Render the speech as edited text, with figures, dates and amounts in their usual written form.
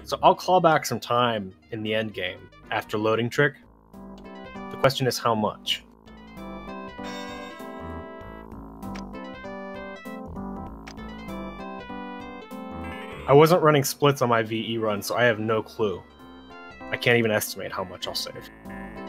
So I'll claw back some time in the end game after loading trick. The question is how much? I wasn't running splits on my VE run, so I have no clue. I can't even estimate how much I'll save.